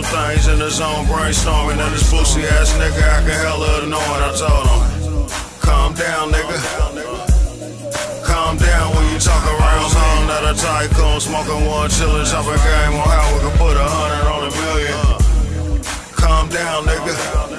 things in the zone, brainstorming. And this pussy ass nigga acting hella annoying. I told him, calm down, nigga. Calm down when you talk around home. That a tycoon, smoking one, chillin', chopping game on how we can put 100 on a million. Calm down, nigga.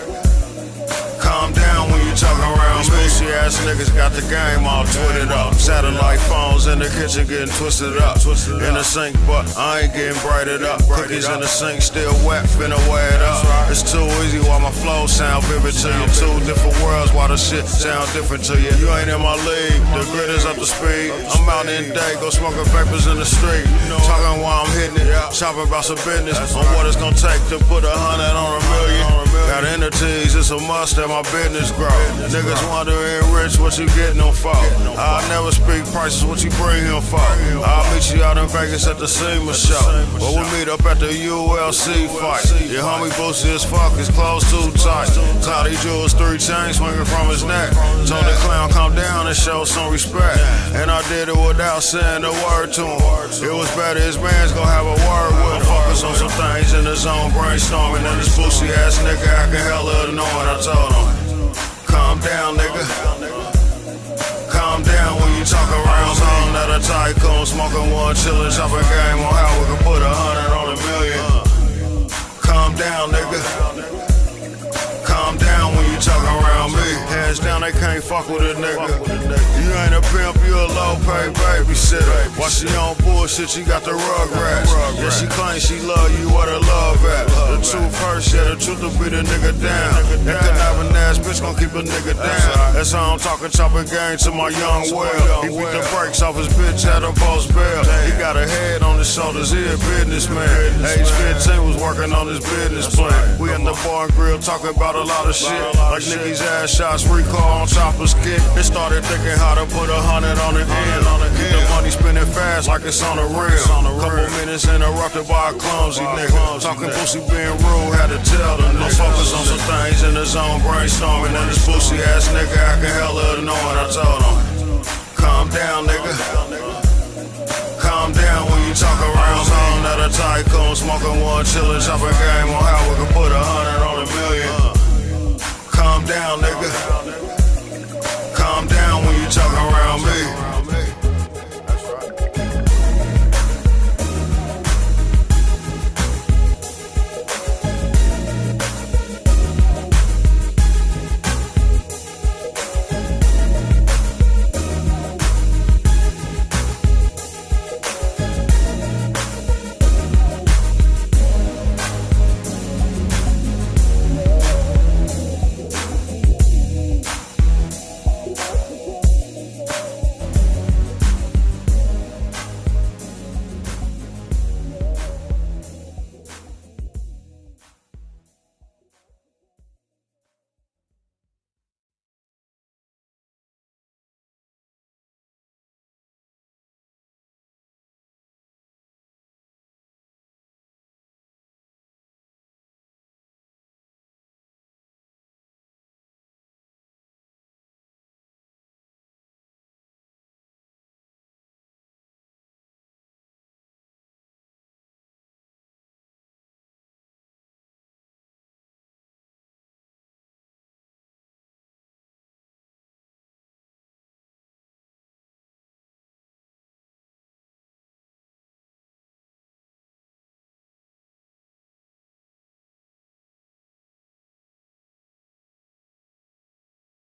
Calm down when you talk around me. Pussy ass niggas got the game all twitted up. Satellite phones in the kitchen getting twisted up. In the sink, but I ain't getting braided up. Cookies in the sink still wet, finna wear it up. It's too easy while my flow sound vivid to you. Two different worlds while the shit sound different to you. You ain't in my league, the grid is up to speed. I'm out in day, go smoking papers in the street. Talking while I'm hitting it, shopping about some business on what it's gonna take to put 100 on a million. Got entities, it's a must that my business grow. Niggas want to enrich, what you getting them for? I'll never speak prices, what you bring him for? I'll meet you out in Vegas at the SEMA show, or we meet up at the ULC fight. Your homie Boosie as fuck, his clothes too tight. Cloudy jewels, 3 chains swinging from his neck. Told the clown come down and show some respect, and I did it without saying a word to him. It was better his man's gonna have a word with him. Focus on some things in the zone, brainstorming. And this pussy ass nigga acting hella annoying. I told him, calm down, nigga. Calm down when you talk around home. That a tycoon, smoking one, chillin', chopping game on how we can put 100 on a million. Calm down, nigga. Calm down when you talk around me. Hands down, they can't fuck with a nigga. You ain't a pimp, you a low-paid babysitter. While she on bullshit, she got the rugrats. Yeah, she claims she love you, what her love at. The truth hurts, yeah, the truth will beat a nigga down. That conniving ass bitch gon' keep a nigga down. That's how I'm talking chopping game to my young well. He beat the brakes off his bitch at a post bail. He got a head on his shoulders, he a businessman. Age 15 was working on his business plan. We in the bar and grill talking about a lot of shit, like niggas ass shots, recall on Chopper's kid. It started thinking how to put 100 on the end. Keep the money spinning fast like it's on the real. Couple minutes interrupted by a clumsy nigga. Talking pussy being rude, had to tell them. No focus on some things in the zone, brainstorming. And this pussy ass nigga acting hella annoying. I told him, calm down, nigga. Calm down when you talk around home. That a tycoon, smoking one, chillin', chopping game on how we can put 100 on a million. Calm down, nigga. Calm down when you talk around me.